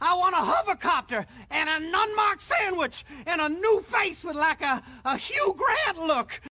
I want a hover-copter and an unmarked sandwich and a new face with like a Hugh Grant look.